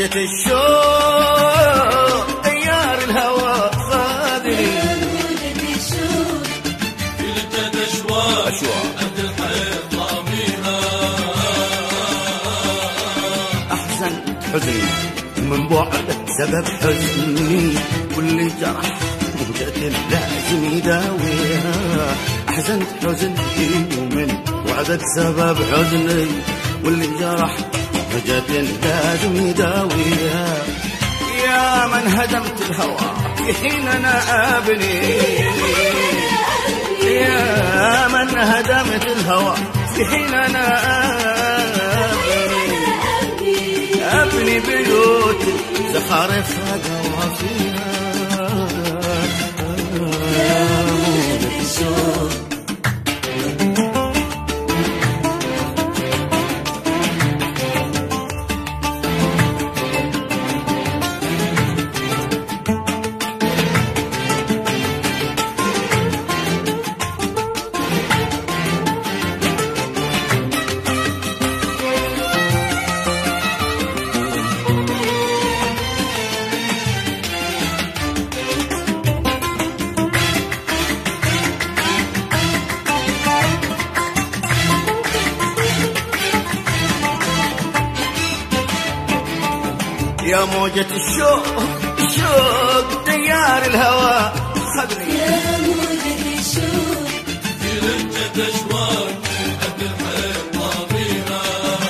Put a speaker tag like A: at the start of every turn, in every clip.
A: موجة الشوق تيار الهوى خاذني،
B: في الجد أشواق قد الحيط ضاميها.
A: أحزنت حزني من بعدك سبب حزني، واللي جرح موجة لازم يداويها. أحزنت حزني ومن بعدك سبب حزني، واللي جرح موجة لازم يداويها. يا من هدمت الهوى في حين أنا أبني، يا من هدمت الهوى في حين أنا أبني بيوت زخارفها قوافيها. يا موجة الشوق الشوق تيار الهوى خذني،
C: يا موجة الشوق
B: في الجد أشواق قد الحيط ضاميها.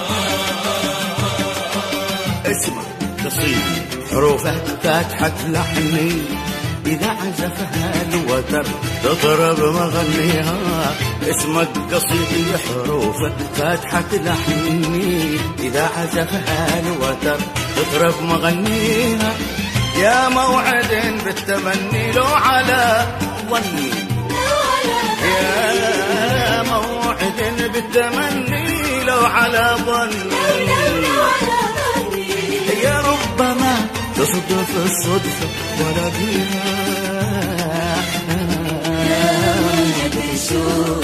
A: اسمع قصيدة حروفها فاتحة لحني، إذا عزفها الوتر تضرب مغنيها. اسمك قصيدة حروفها فاتحة لحني، إذا عزفها الوتر تضرب مغنيها. يا موعد بالتمني لو على ظني، يا موعد بالتمني لو على ظني، يا ربما تصدف الصدفة ولا بيها.
C: يا موجة الشوق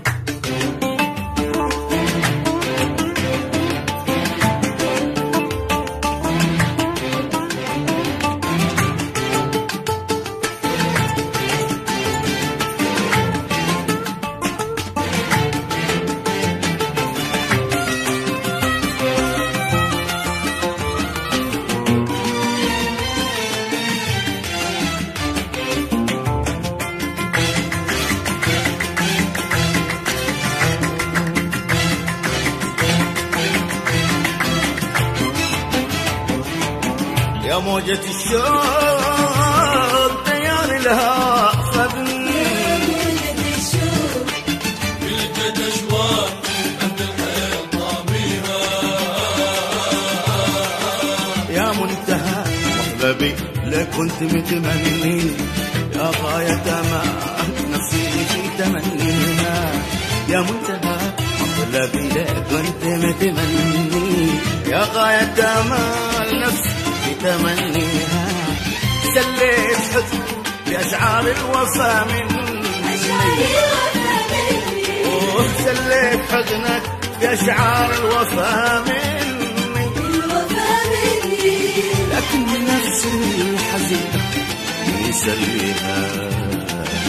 A: يا موجة الشوق تيار الهوى خذني،
C: يا موجة الشوق
B: في الجد أشواق قد الحيط ضاميها.
A: يا منتهى مطلبي لك كنت متمني، يا غاية ما نفسي في تمنيها. يا منتهى مطلبي لك كنت متمني، يا غاية ما نفسي في تمنيها. سليت حزن بأشعار الوفا مني، سليت حزنك بأشعار الوفا مني، لكن نفسي الحزين يسليها.